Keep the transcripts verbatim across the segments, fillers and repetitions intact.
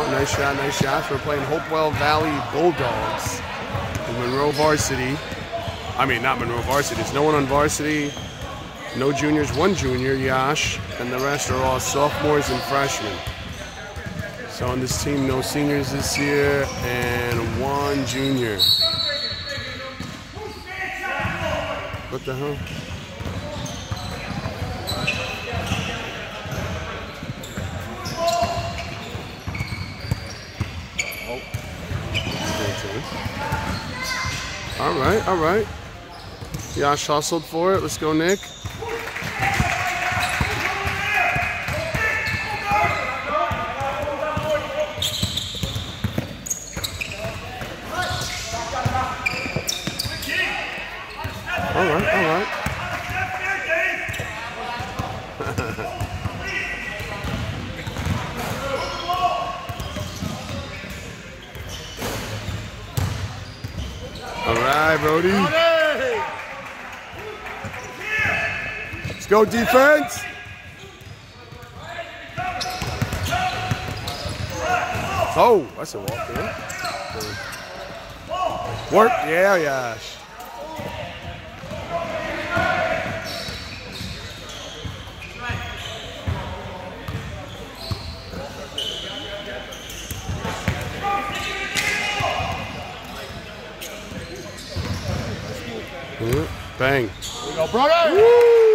nice shot, nice shot. We're playing Hopewell Valley Bulldogs in Monroe Varsity. I mean, not Monroe Varsity. There's no one on varsity. No juniors, one junior, Yash, and the rest are all sophomores and freshmen. So on this team, no seniors this year and one junior. What the hell? All right, all right. Yash hustled for it. Let's go, Nick. All right, all right. All right, Brody. Let's go, defense. Oh, that's a walk there. Work, yeah, Yash. Bang. Here we go, brother. Woo!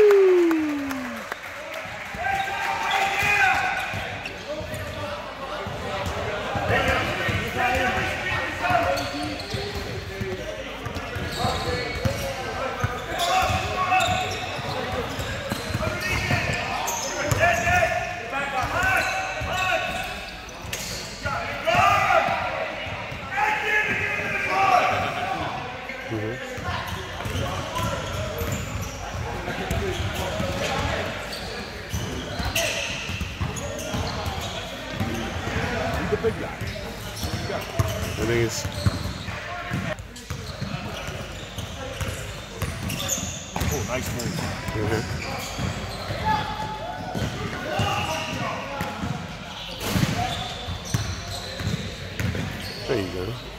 The big guy. I think it's. Oh, nice move. Mm-hmm. There you go.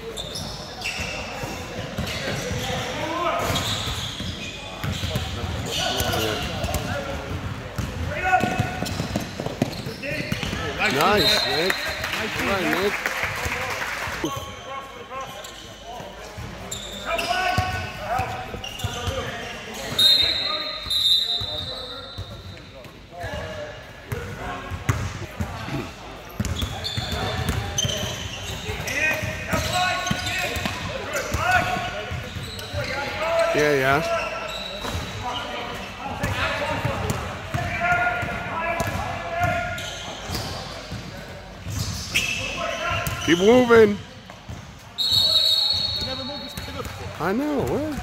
Yeah. Nice, Nick. All right, Nick. Yeah, yeah. Keep moving. I know. What?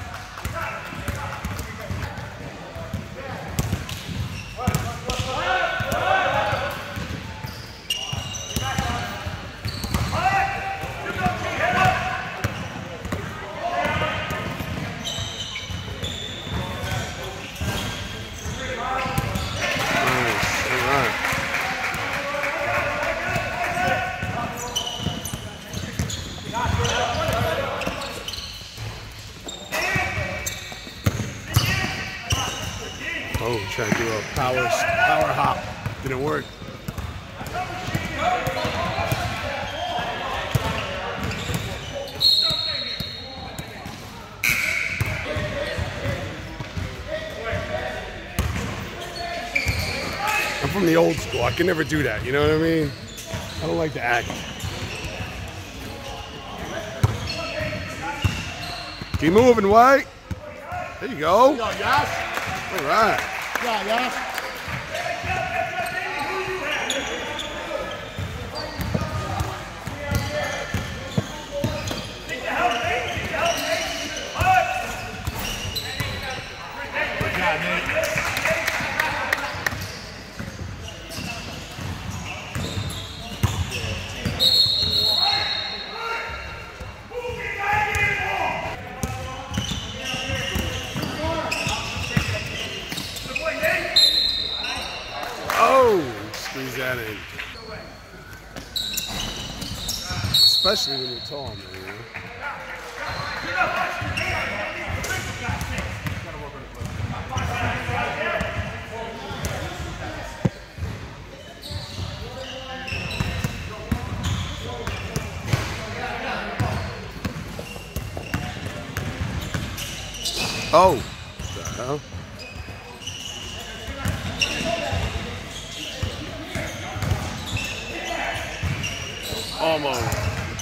Oh, trying to do a power power hop. Didn't work. I'm from the old school. I can never do that. You know what I mean? I don't like to act. Keep moving, White. There you go. Yo, Yash. All right. Yeah, Yash. Oh, squeeze that in. especially when you're tall, man. You know? Oh, what the hell? Almost.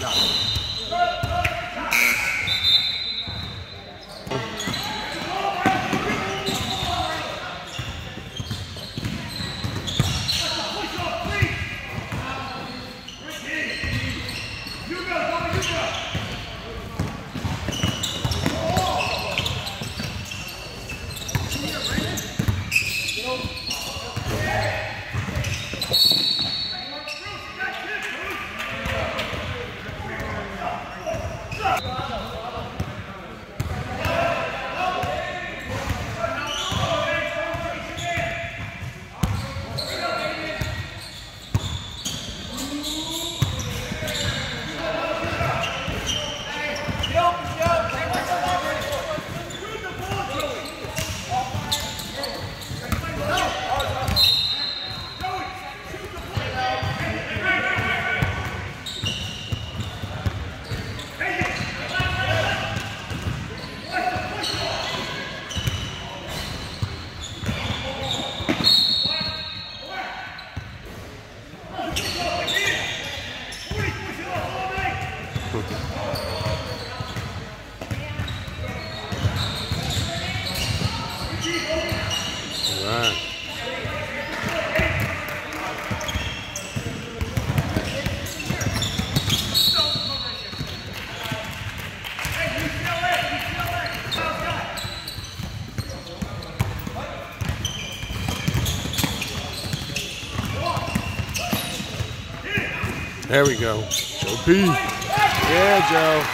There we go. Joe P. Yeah, Joe.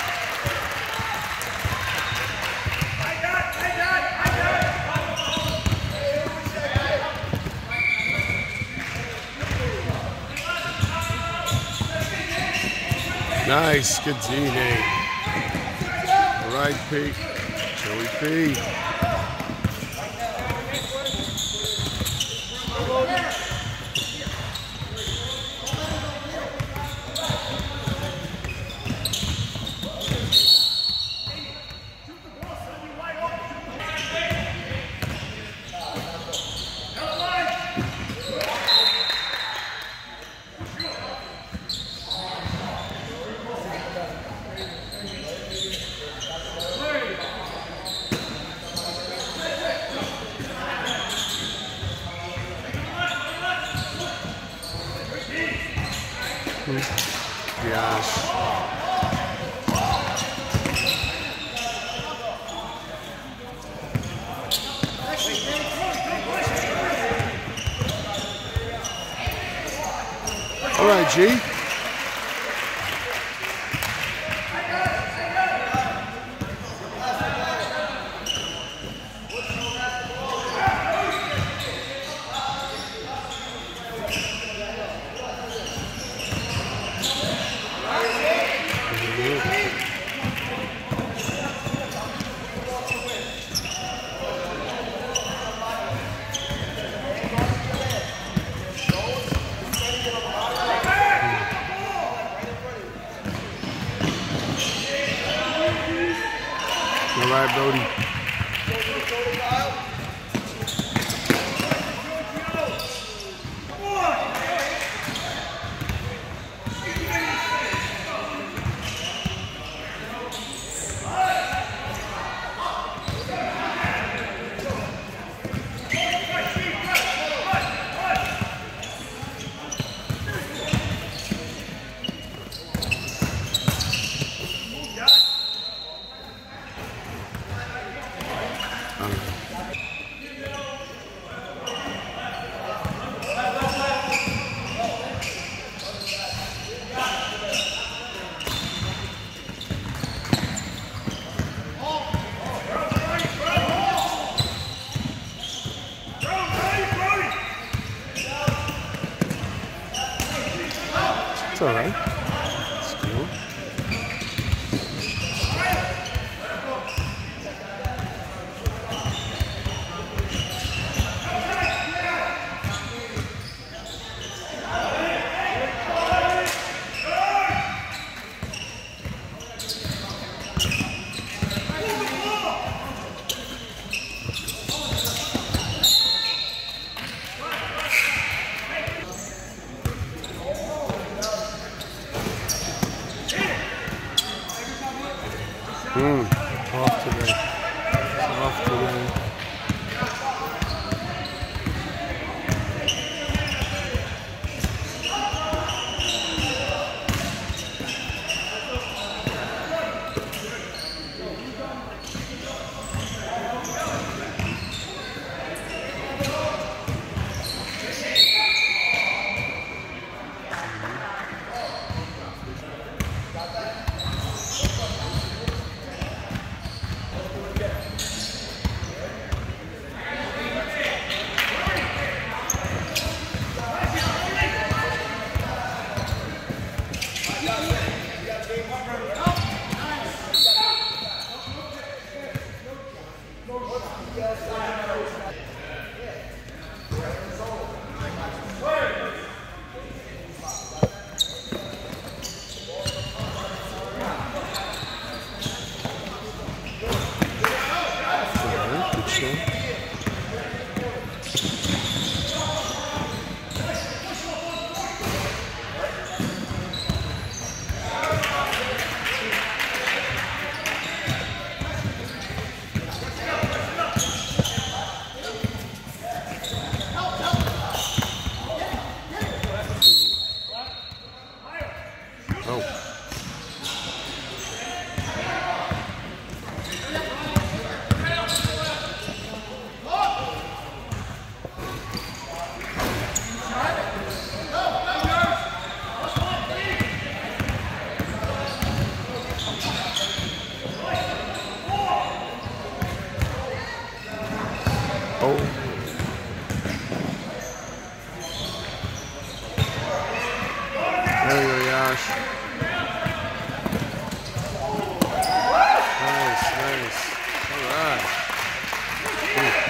Nice. Good D, Nate. All right, P. Joey P. Yes. All right, G. All right, Brody. It's all right. It's cool. Yash. Nice, nice. All right. Ooh.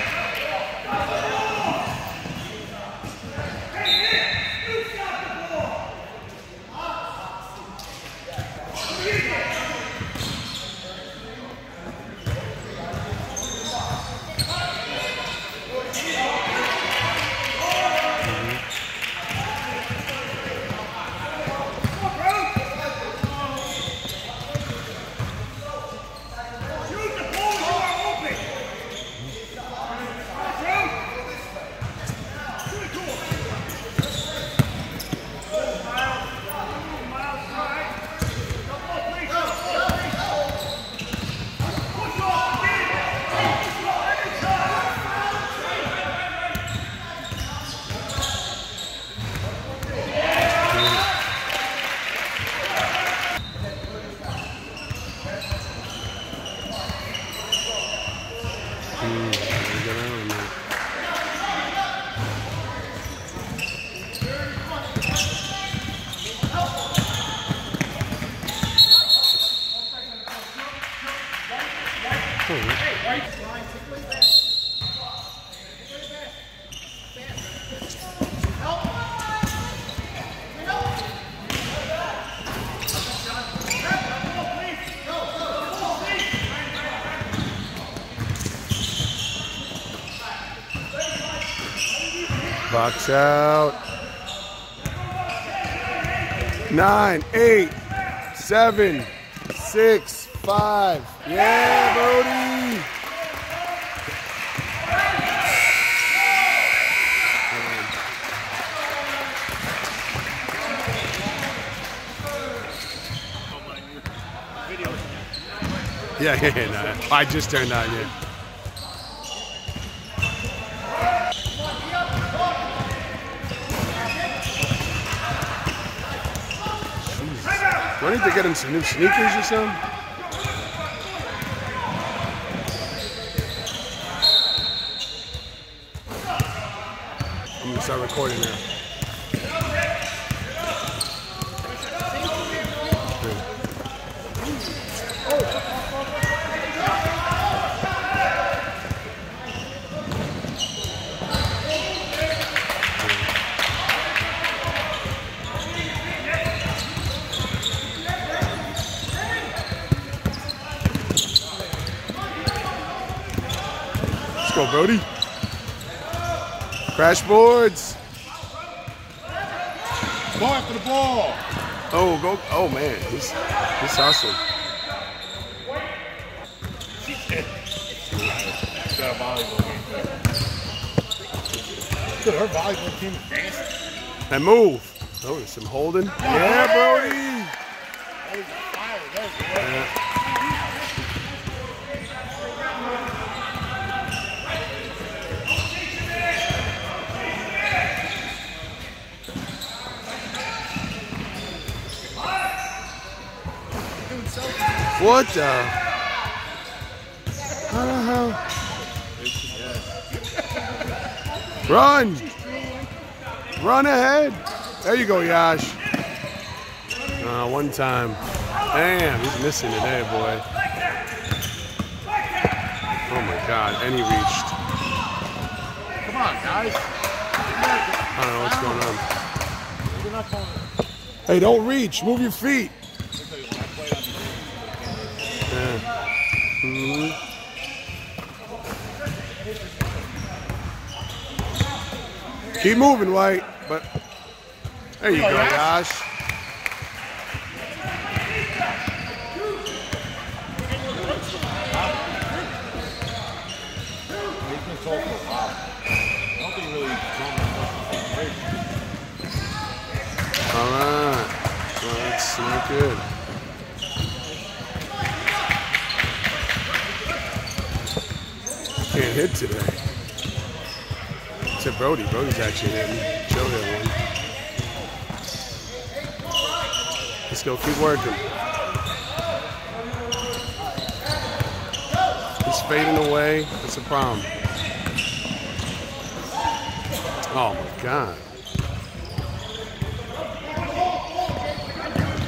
Box out. Nine, eight, seven, six, five. Yeah, Bodie. Yeah, yeah, yeah. No, I just turned on, yeah. Do I need to get him some new sneakers or something? I'm gonna start recording now. Let's go, Brody. Crash boards. Go after the ball. Oh, go. Oh, man. He's, he's awesome. She's got a volleyball game too. Dude, her volleyball team is dancing. And move. Oh, there's some holding. Yeah, Brody. That was a fire. That was a Yeah. What the? How the hell? Run! Run ahead! There you go, Yash. Uh, one time. Damn, he's missing today, boy. Oh my God, and he reached. Come on, guys. I don't know what's going on. Hey, don't reach. Move your feet. Yeah. Mm-hmm. Keep moving, White. But there you go, Yash. All right. Well, that's not good. Can't hit today. Except Brody. Brody's actually hitting. Joe hit one. Let's go. Keep working. He's fading away. That's a problem. Oh, my God.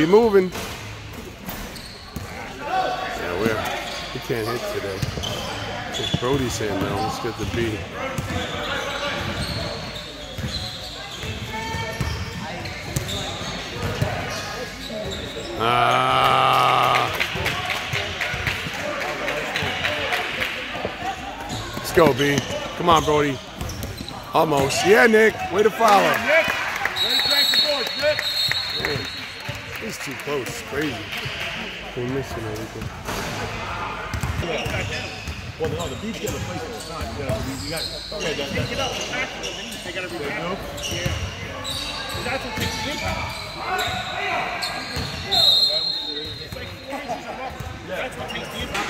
Keep moving. Yeah, we're, we can't hit today. It's Brody's saying now, let's get the B. Ah. Let's go, B. Come on, Brody. Almost. Yeah, Nick. Way to follow. Nick. Way to crack the board, Nick. Man, he's too close. It's crazy. We're missing everything. Well, no, the beach got a place all the time. You got, you got, yeah, that, that, Get up, they got to repack them. Yeah. That's what takes the impact. That's what takes the impact.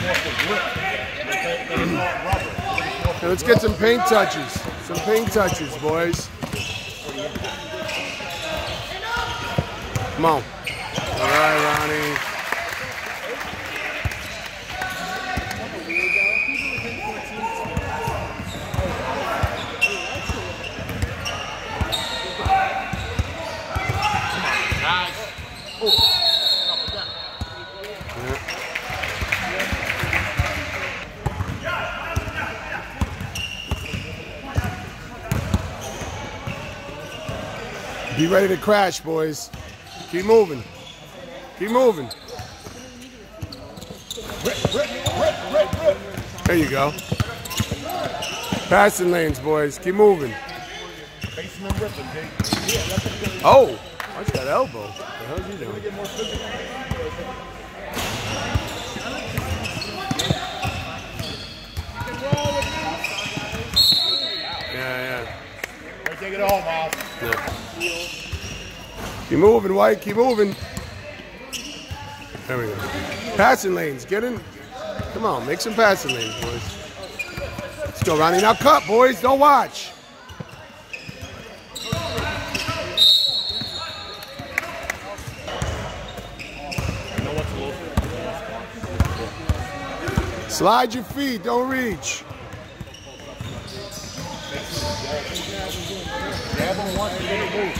Now let's get some paint touches. Some paint touches, boys. Come on. All right, Ronnie. Be ready to crash, boys. Keep moving. Keep moving. There you go. Passing lanes, boys. Keep moving. Oh, watch that elbow. What the hell's he doing? Yeah, yeah. Take it all, Miles. Yeah. Keep moving, White. Keep moving. There we go. Passing lanes. Get in. Come on, make some passing lanes, boys. Let's go, Ronnie. Now cut, boys. Don't watch. Slide your feet. Don't reach. Grab him once and get it moved.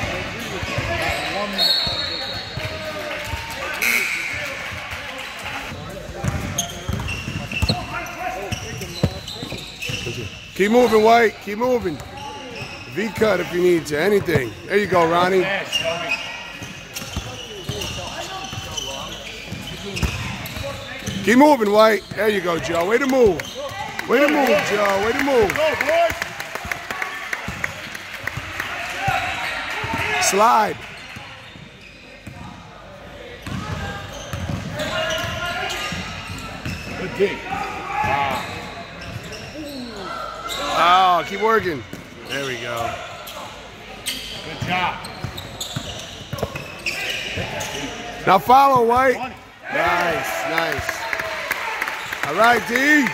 Keep moving, White. Keep moving. V cut if you need to. Anything. There you go, Ronnie. Keep moving, White. There you go, Joe. Way to move. Way to move, Joe. Way to move. Go, boys. Slide. Good dig. Oh, keep working. There we go. Good job. Now follow, White. Nice, nice. All right, D.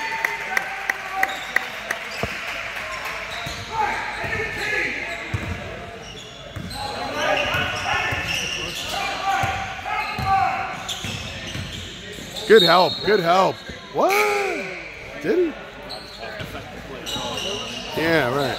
Good help, good help. What? Did he? Yeah, right.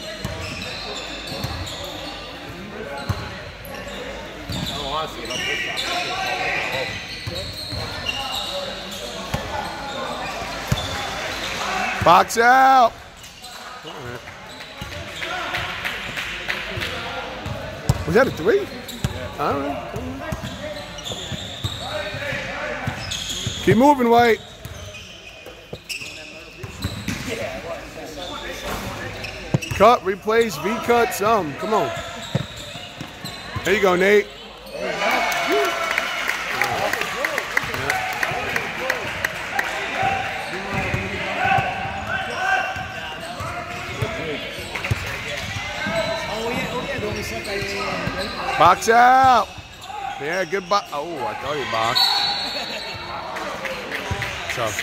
Box out. All right. Was that a three? I don't know. Keep moving, White. Cut, replace, V-cut, some. Come on. There you go, Nate. Box out. Yeah, good box. Oh, I thought he boxed. Tough.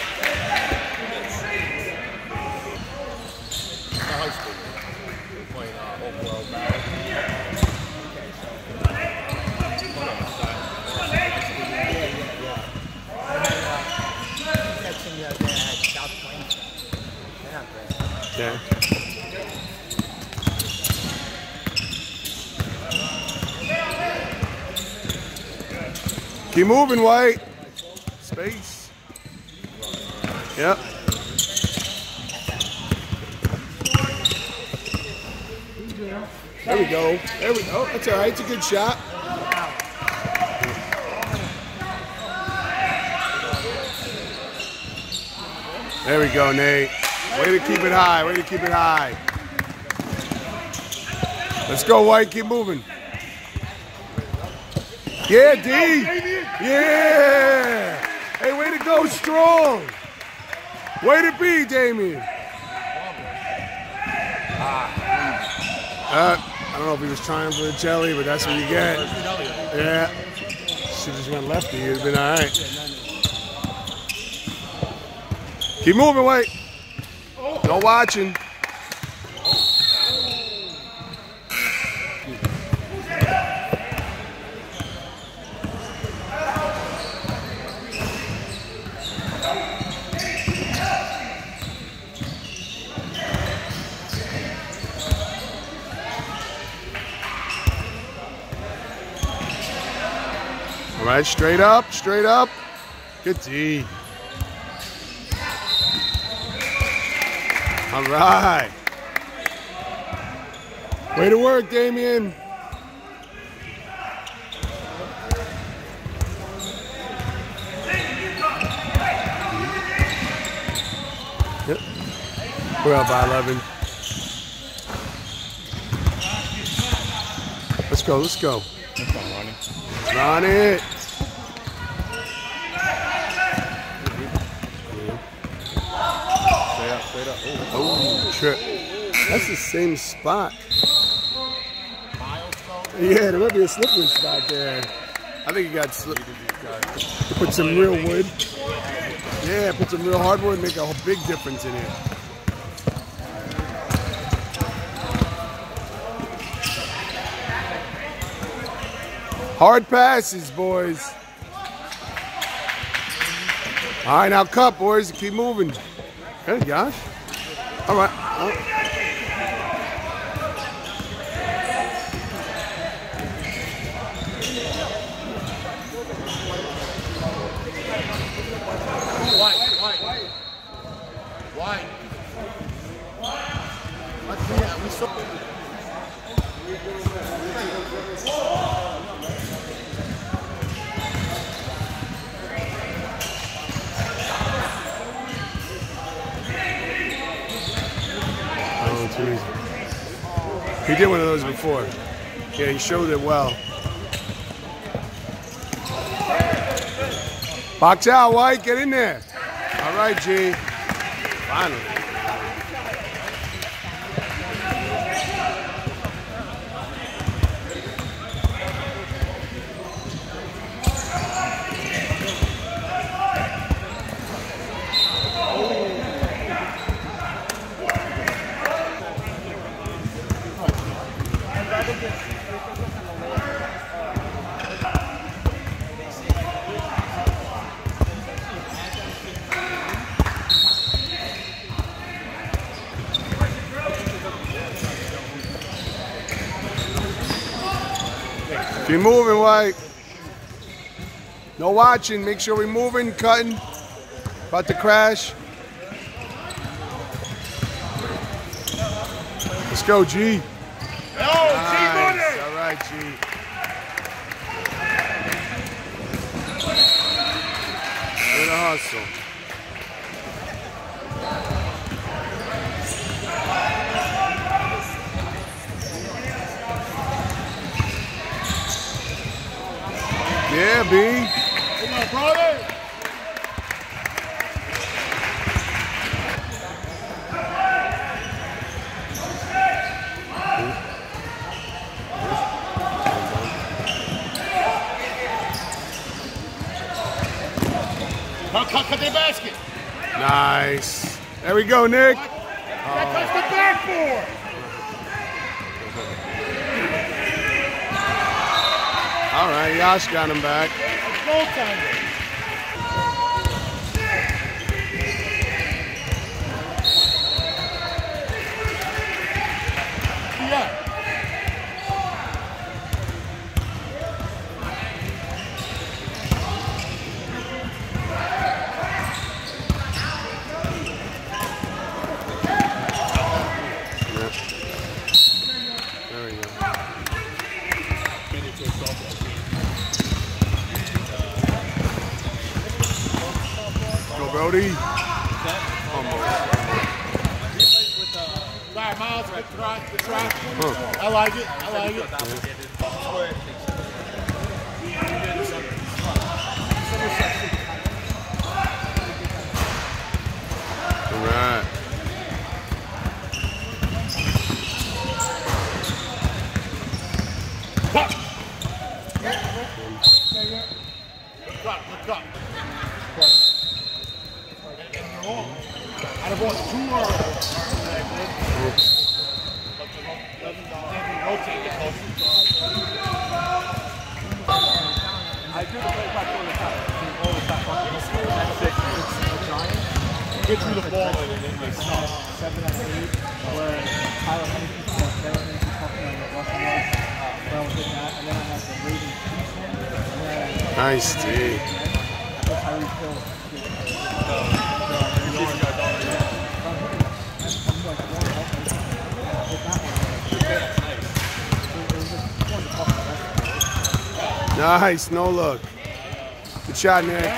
High school. We're playing uh, Hopewell Valley. Yeah. Keep moving, White. Space. Yep. There we go. There we go. That's all right. It's a good shot. There we go, Nate. Way to keep it high. Way to keep it high. Let's go, White. Keep moving. Yeah, D. Yeah. Hey, way to go, strong. Way to be, Damien. Uh, I don't know if he was trying for a jelly, but that's what you get. Yeah. She just went lefty. It'd have been all right. Keep moving, White. No watching. All right, straight up, straight up. Good D. All right. Way to work, Damien. Yep. We're up by eleven. Let's go, let's go. Run it. Oh, trip. That's the same spot. Yeah, there might be a slippery spot there. I think you got slip. Put some real wood. Yeah, put some real hardwood, make a big difference in it. Hard passes, boys. All right, now cut, boys. Keep moving. Good, Josh. All right. Oh. White, white, white. White. Let's see that. We saw. He did one of those before. Yeah, he showed it well. Box out, White. Get in there. All right, G. Finally. Keep moving, White. No watching. Make sure we're moving, cutting. About to crash. Let's go, G. Oh, Nice. All right, G. Way to hustle. Yeah, B. Come on, brother. Cut, cut, cut the basket. Nice. There we go, Nick. That touched the backboard. All right, Yash got him back. It's goal time. Yeah. Brody. Sorry, Miles, good try, good try. Huh. I like it, I like it. All right. Look up, look up. I'd have bought two or rotate the post. I do the play back all the time. All the time. That's it. It's giant. Get through the ball and then they stop. Seven and eight, where Tyler Henderson was better than he's talking about what Russell was. Well, did that, and then I had the Ravens Chiefs one, and then Nice D. Tyreek Hill. Nice, no look. Good shot, Nick.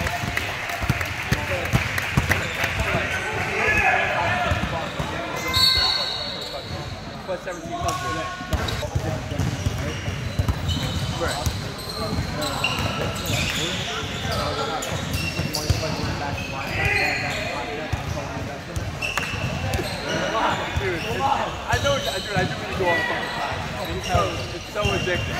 Plus seventeen hundred. I know, dude, I do really go all the fucking time. It's so, it's so addictive.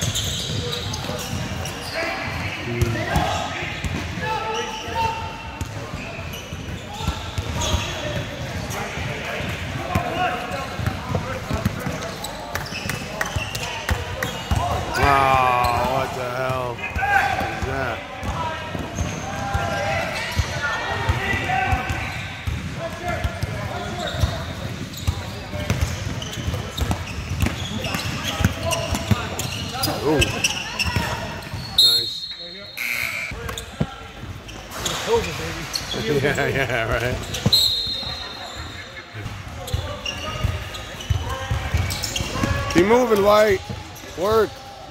Oh, what the hell is that? Ooh. Nice. Yeah, yeah, right. Keep moving, White. Work.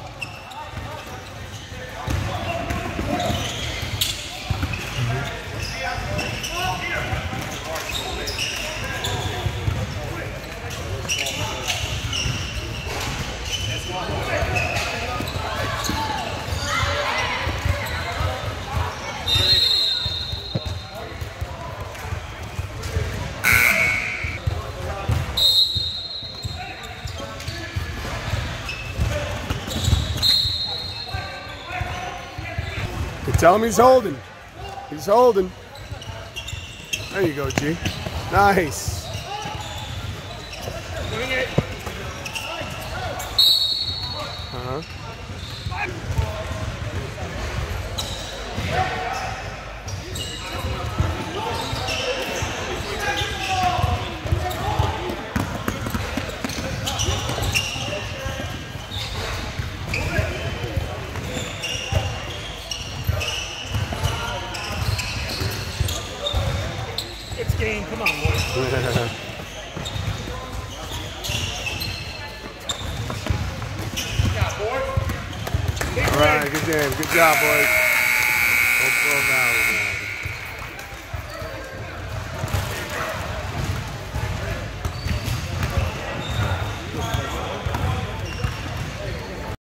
Tell him he's holding. He's holding. There you go, G. Nice. Uh-huh. It's game, come on, boys. All right, good game. Good job, boys. Hopewell Valley.